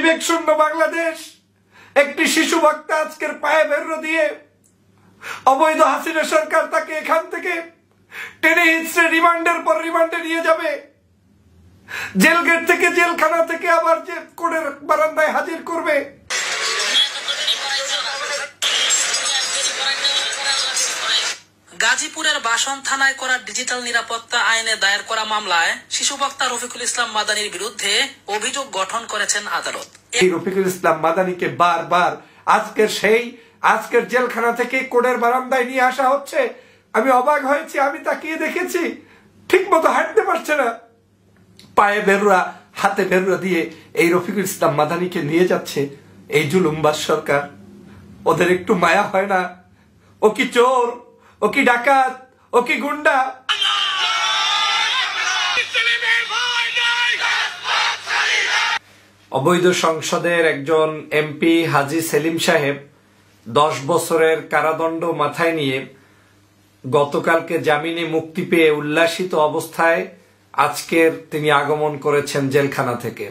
বিবেক শূন্য বাংলাদেশ। একটি শিশু বক্তা আজকের পায়ে বেরো দিয়ে অবৈধ হাসিনা সরকার তাকে এখান থেকে টেনে হিচড়ে রিমান্ডের পর রিমান্ডে নিয়ে যাবে। জেল গেট থেকে, জেলখানা থেকে আবার যে কোর্টের বারান্দায় হাজির করবে। গাজীপুরের বাসন থানায় করা ডিজিটাল নিরাপত্তা আইনে দায়ের করা মামলায় শিশু বক্তা রফিকুল ইসলাম মাদানির বিরুদ্ধে অভিযোগ গঠন করেছেন আদালত। এই রফিকুল ইসলাম মাদানিকে বারবার আজকের জেলখানা থেকে কোর্টের বারান্দায় নিয়ে আসা হচ্ছে। আমি অবাক হয়েছি, আমি তাকিয়ে দেখেছি ঠিক মতো হাঁটতে পারছে না, পায়ে বেরুয়া হাতে বেরুয়া দিয়ে এই রফিকুল ইসলাম মাদানিকে নিয়ে যাচ্ছে এই জুলুমবাজ সরকার। ওদের একটু মায়া হয় না? ও কি চোর? ও কি ডাকাত? ও কি গুন্ডা? অবৈধ সংসদের একজন এমপি হাজী সেলিম সাহেব 10 বছরের কারাদণ্ড মাথায় নিয়ে গতকালকে জামিনে মুক্তি পেয়ে উল্লাসিত অবস্থায় আজকের তিনি আগমন করেছেন জেলখানা থেকে।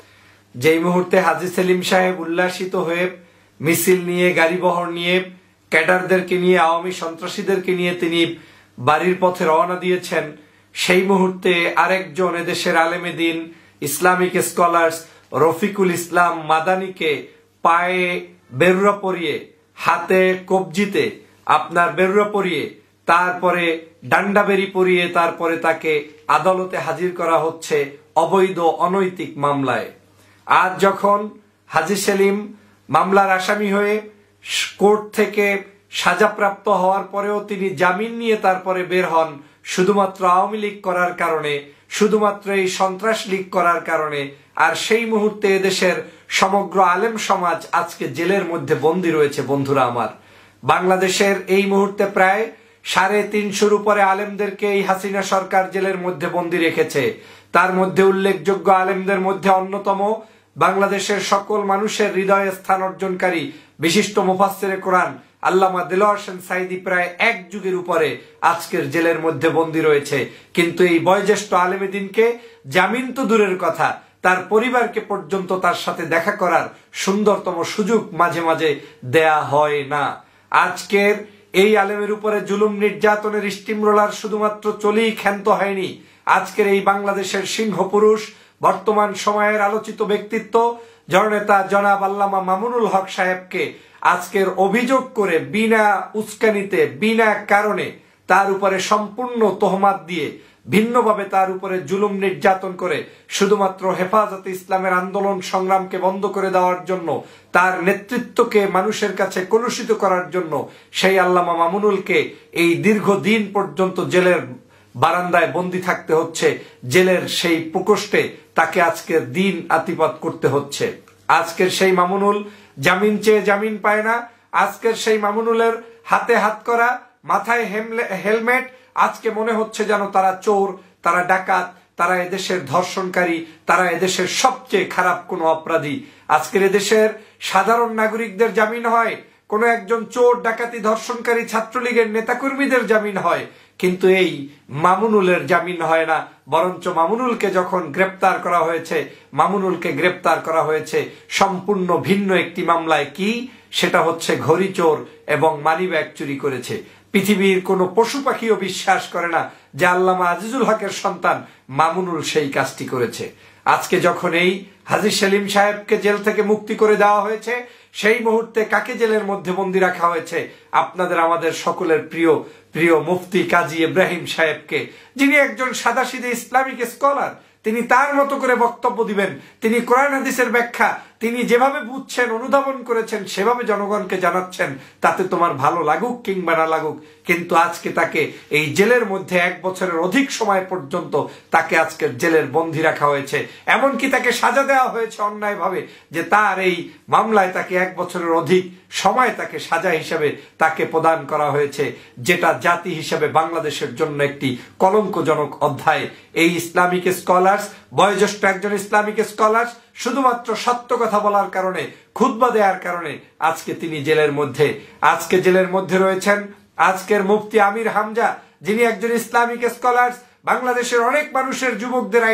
যেই মুহূর্তে হাজী সেলিম সাহেব উল্লাসিত হয়ে মিছিল নিয়ে, গাড়িবহর নিয়ে, ক্যাডারদেরকে নিয়ে, আওয়ামী সন্ত্রাসীদেরকে নিয়ে তিনি বাড়ির পথে রওনা দিয়েছেন, সেই মুহূর্তে আরেকজন এদেশের আলেমে দিন, ইসলামিক স্কলার্স রফিকুল ইসলাম মাদানিকে পায়ে বেরুয়া পরিয়ে, হাতে কবজিতে আপনার বেরুয়া পরিয়ে, তারপরে ডান্ডাবেরি পরিয়ে তারপরে তাকে আদালতে হাজির করা হচ্ছে অবৈধ অনৈতিক মামলায়। আজ যখন হাজী সেলিম মামলার আসামি হয়ে কোর্ট থেকে সাজাপ্রাপ্ত হওয়ার পরেও তিনি জামিন নিয়ে তারপরে বের হন শুধুমাত্র আওয়ামী লীগ করার কারণে, শুধুমাত্র এই সন্ত্রাস লীগ করার কারণে। আর সেই মুহূর্তে এদেশের সমগ্র আলেম সমাজ আজকে জেলের মধ্যে বন্দী রয়েছে। বন্ধুরা আমার, বাংলাদেশের এই মুহূর্তে প্রায় 350-র উপরে আলেমদেরকে এই হাসিনা সরকার জেলের মধ্যে বন্দী রেখেছে। তার মধ্যে উল্লেখযোগ্য আলেমদের মধ্যে অন্যতম বাংলাদেশের সকল মানুষের হৃদয়ে স্থান অর্জনকারী বিশিষ্ট মুফাসসিরে কোরআন আল্লামা দেলোয়ার হোসেন সাঈদী প্রায় 1 যুগের উপরে আজকের জেলের মধ্যে বন্দী রয়েছে। কিন্তু এই বয়োজ্যেষ্ঠ আলেমে দ্বীনকে জামিন তো দূরের কথা, তার পরিবারকে পর্যন্ত তার সাথে দেখা করার সুন্দরতম সুযোগ মাঝে মাঝে দেয়া হয় না। আজকের এই আলেমের উপরে জুলুম নির্যাতনের স্টিমরোলার শুধুমাত্র চলেই ক্ষান্ত হয়নি। আজকের এই বাংলাদেশের সিংহ পুরুষ, বর্তমান সময়ের আলোচিত ব্যক্তিত্ব জননেতা জনাব আল্লামা মামুনুল হক সাহেবকে আজকের অভিযোগ করে বিনা উস্কানিতে, বিনা কারণে তার উপরে সম্পূর্ণ তোহমাত দিয়ে ভিন্নভাবে তার উপরে জুলুম নির্যাতন করে শুধুমাত্র হেফাজতে ইসলামের আন্দোলন সংগ্রামকে বন্ধ করে দেওয়ার জন্য, তার নেতৃত্বকে মানুষের কাছে কলুষিত করার জন্য সেই আল্লামা মামুনুলকে এই দীর্ঘদিন পর্যন্ত জেলের বারান্দায় বন্দী থাকতে হচ্ছে। জেলের সেই প্রকোষ্ঠে তাকে আজকের দিন আতিপাত করতে হচ্ছে। আজকের সেই মামুনুল জামিন চেয়ে জামিন পায় না। আজকের সেই মামুনুলের হাতে হাত করা, মাথায় হেলমেট, আজকে মনে হচ্ছে যেন তারা চোর, তারা ডাকাত, তারা এদেশের ধর্ষণকারী, তারা এদেশের সবচেয়ে খারাপ কোনো অপরাধী। আজকের এদেশের সাধারণ নাগরিকদের জামিন হয়, কোনো একজন চোর, ডাকাতি, ধর্ষণকারী ছাত্রলীগের নেতাকর্মীদের জামিন হয়, কিন্তু এই মামুনুলের জামিন হয় না। বরঞ্চ মামুনুলকে যখন গ্রেপ্তার করা হয়েছে, মামুনুলকে গ্রেপ্তার করা হয়েছে সম্পূর্ণ ভিন্ন একটি মামলায়। কি সেটা হচ্ছে ঘড়ি চোর এবং মানিব্যাগ চুরি করেছে। পৃথিবীর কোনো পশু পাখিও বিশ্বাস করে না যে আল্লামা আজিজুল হকের সন্তান মামুনুল সেই কাজটি করেছে। আজকে যখন এই হাজী সেলিম সাহেবকে জেল থেকে মুক্তি করে দেওয়া হয়েছে, সেই মুহূর্তে কাকে জেলের মধ্যে বন্দী রাখা হয়েছে? আপনাদের আমাদের সকলের প্রিয় প্রিয় মুফতি কাজী ইব্রাহিম সাহেবকে, যিনি একজন সাদাসিধে ইসলামিক স্কলার। তিনি তার মতো করে বক্তব্য দিবেন, তিনি কোরআন হাদিসের ব্যাখ্যা তিনি যেভাবে বুঝছেন, অনুধাবন করেছেন, সেভাবে জনগণকে জানাচ্ছেন, তাতে তোমার ভালো লাগুক কিংবা না লাগুক। কিন্তু আজকে তাকে এই জেলের মধ্যে 1 বছরের অধিক সময় পর্যন্ত তাকে আজকের জেলের বন্দী রাখা হয়েছে। এমনকি তাকে সাজা দেওয়া হয়েছে অন্যায়ভাবে, যে তার এই মামলায় তাকে 1 বছরের অধিক সময় তাকে সাজা হিসাবে তাকে প্রদান করা হয়েছে, যেটা জাতি হিসাবে বাংলাদেশের জন্য একটি কলঙ্কজনক অধ্যায়। এই ইসলামিক স্কলার্স, বয়োজ্যেষ্ঠ একজন ইসলামিক স্কলার্স, শুধুমাত্র সত্য কথা বলার কারণে, খুতবা দেওয়ার কারণে আজকে তিনি জেলের মধ্যে। আজকে জেলের মধ্যে রয়েছেন আজকের মুফতি আমির হামজা, যিনি একজন ইসলামিক স্কলার্স, বাংলাদেশের অনেক মানুষের, যুবকদের আইডল,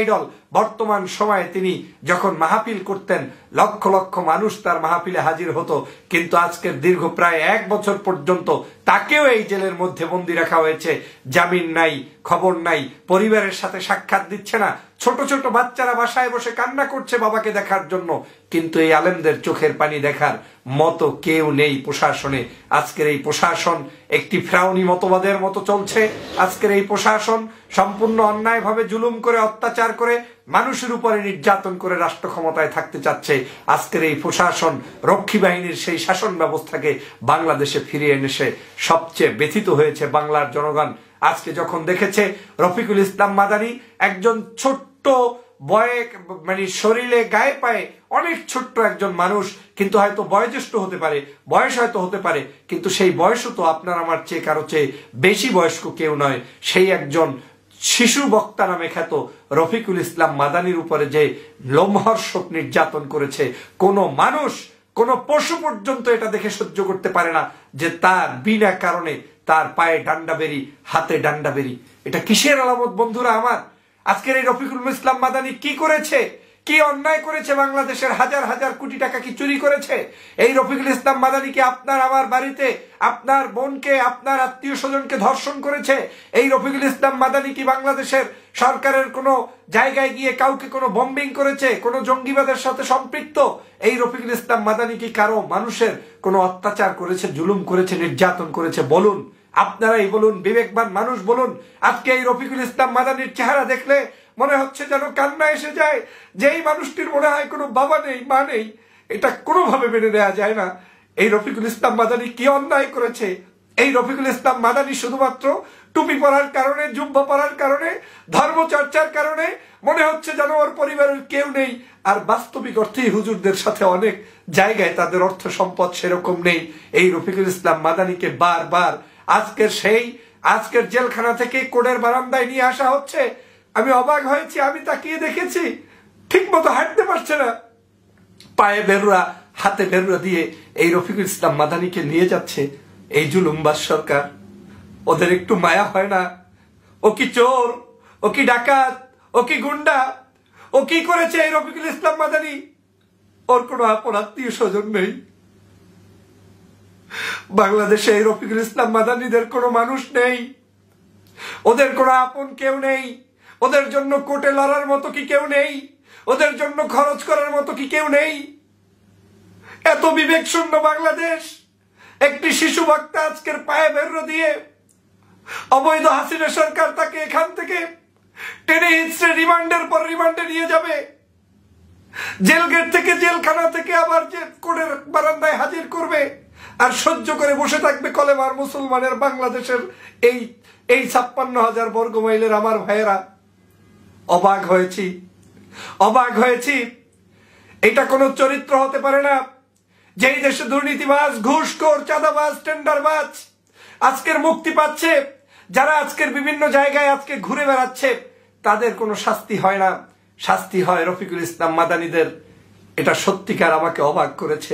বর্তমান সময়ে তিনি যখন মাহফিল করতেন লক্ষ লক্ষ মানুষ তার মাহফিলে হাজির হতো, কিন্তু আজকের দীর্ঘ প্রায় 1 বছর পর্যন্ত তাকেও এই জেলের মধ্যে বন্দী রাখা হয়েছে। জামিন নাই, খবর নাই, পরিবারের সাথে সাক্ষাৎ দিচ্ছে না। ছোট ছোট বাচ্চারা বাসায় বসে কান্না করছে বাবাকে দেখার জন্য, কিন্তু এই আলেমদের চোখের পানি দেখার মতো কেউ নেই প্রশাসনে। আজকের এই প্রশাসন একটি ফেরাউনি মতবাদের মতো চলছে। আজকের এই প্রশাসন সম্পূর্ণ অন্যায়ভাবে জুলুম করে, অত্যাচার করে, মানুষের উপরে নির্যাতন করে রাষ্ট্র ক্ষমতায় থাকতে চাচ্ছে। আজকের এই প্রশাসন রক্ষী বাহিনীর সেই শাসন ব্যবস্থাকে বাংলাদেশে ফিরিয়ে এনেছে। সবচেয়ে ব্যথিত হয়েছে বাংলার জনগণ আজকে যখন দেখেছে রফিকুল ইসলাম মাদানী, একজন ছোট্ট মানে শরীরে গায়ে পায়ে অনেক ছোট্ট একজন মানুষ, কিন্তু হয়তো বয়োজ্যেষ্ঠ হতে পারে, বয়স হয়তো হতে পারে, কিন্তু সেই বয়সও তো আপনার আমার চেয়ে কারো চেয়ে বেশি বয়স্ক কেউ নয়। সেই একজন শিশু বক্তা নামে খ্যাত রফিকুল ইসলাম মাদানীর উপরে যে লোমহর্ষক নির্যাতন করেছে, কোনো মানুষ, কোনো পশু পর্যন্ত এটা দেখে সহ্য করতে পারে না যে তার বিনা কারণে তার পায়ে ডান্ডা বেরি, হাতে ডান্ডা বেরি। এটা কিসের আলামত বন্ধুরা আমার? আজকের এই রফিকুল ইসলাম মাদানী কি করেছে, কি অন্যায় করেছে? বাংলাদেশের হাজার হাজার কোটি টাকা কি চুরি করেছে? এই রফিকুল ইসলাম মাদানী কি আপনার আমার বাড়িতে আপনার বোনকে, আপনার আত্মীয় স্বজনকে ধর্ষণ করেছে? এই রফিকুল ইসলাম মাদানী কি বাংলাদেশের সরকারের কোনো জায়গায় গিয়ে কাউকে কোনো বম্বিং করেছে, কোনো জঙ্গিবাদের সাথে সম্পৃক্ত? এই রফিকুল ইসলাম মাদানী কি কারো মানুষের কোনো অত্যাচার করেছে, জুলুম করেছে, নির্যাতন করেছে? বলুন, আপনারাই বলুন, বিবেকবান মানুষ বলুন। আজকে এই রফিকুল ইসলাম মাদানীর চেহারা দেখলে মনে হচ্ছে যেন কান্না এসে যায়। যেই মানুষটির মনে হয় কোনো বাবা নেই, মা নেই, এটা কোনোভাবে মেনে নেওয়া যায় না। এই রফিকুল ইসলাম মাদানী কি অন্যায় করেছে? এই রফিকুল ইসলাম মাদানী শুধুমাত্র টুপি পরার কারণে, জুব্বা পরার কারণে, ধর্মচর্চার কারণে মনে হচ্ছে যেন ওর পরিবারের কেউ নেই। আর বাস্তবিক অর্থেই হুজুরদের সাথে অনেক জায়গায় তাদের অর্থ সম্পদ সেরকম নেই। এই রফিকুল ইসলাম মাদানীকে বারবার আজকের জেলখানা থেকে কোর্টের বারান্দায় নিয়ে আসা হচ্ছে। আমি অবাক হয়েছি, আমি তাকিয়ে দেখেছি ঠিক মতো হাঁটতে পারছে না, পায়ে বেরুয়া, হাতে বেরুয়া দিয়ে এই রফিকুল ইসলাম মাদানীকে নিয়ে যাচ্ছে এই জুলুমবাজ সরকার। ওদের একটু মায়া হয় না? ও কি চোর? ও কি ডাকাত? ও কি গুন্ডা? ও কি করেছে এই রফিকুল ইসলাম মাদানী? ওর কোনো আপন আত্মীয় স্বজন নেই। বাংলাদেশে এই রফিকুল ইসলাম মাদানীদের কোনো মানুষ নেই, ওদের কোনো আপন কেউ নেই। ওদের জন্য কোর্টে লড়ার মতো কি কেউ নেই? ওদের জন্য খরচ করার মতো কি কেউ নেই? এত বিবেক শূন্য বাংলাদেশ। একটি শিশু বক্তা আজকের পায়ে বেরো দিয়ে অবৈধ হাসিনা সরকার তাকে এখান থেকে টেনে হিচড়ে রিমান্ডের পর রিমান্ডে নিয়ে যাবে। জেল গেট থেকে, জেলখানা থেকে আবার যে কোর্টের বারান্দায় হাজির করবে, আর সহ্য করে বসে থাকবে কলেমার মুসলমানের বাংলাদেশের এই 56,000 বর্গ মাইলের আমার ভাইয়েরা। অবাক হয়েছি। এটা কোনো চরিত্র হতে পারে না। যেই দেশে দুর্নীতিবাজ, ঘুষখোর, চাঁদাবাজ, টেন্ডারবাজ আজকের মুক্তি পাচ্ছে, যারা আজকের বিভিন্ন জায়গায় আজকে ঘুরে বেড়াচ্ছে, তাদের কোনো শাস্তি হয় না, শাস্তি হয় রফিকুল ইসলাম মাদানীদের। এটা সত্যিকার আমাকে অবাক করেছে।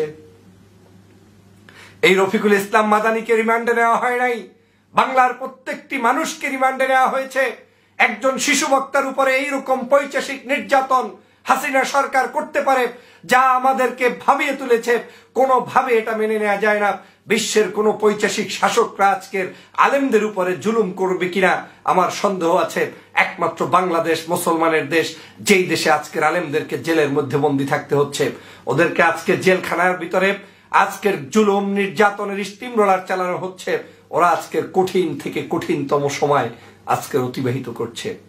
এই রফিকুল ইসলাম মাদানীকে রিমান্ডে নেওয়া হয় নাই, বাংলার প্রত্যেকটি মানুষকে রিমান্ডে নেওয়া হয়েছে। একজন শিশু বক্তার উপরে এইরকম পৈশাচিক নির্যাতন হাসিনা সরকার করতে পারে, যা আমাদেরকে ভাবিয়ে তুলেছে। কোনোভাবে এটা মেনে নেওয়া যায় না। বিশ্বের কোন পৈশাচিক শাসকরা আজকের আলেমদের উপরে জুলুম করবে কিনা আমার সন্দেহ আছে। একমাত্র বাংলাদেশ মুসলমানের দেশ, যেই দেশে আজকের আলেমদেরকে জেলের মধ্যে বন্দী থাকতে হচ্ছে। ওদেরকে আজকে জেলখানার ভিতরে আজকের জুলুম নির্যাতনের স্টিম রোলার চালানো হচ্ছে। ওরা আজকের কঠিন থেকে কঠিনতম সময় আজকের অতিবাহিত করছে।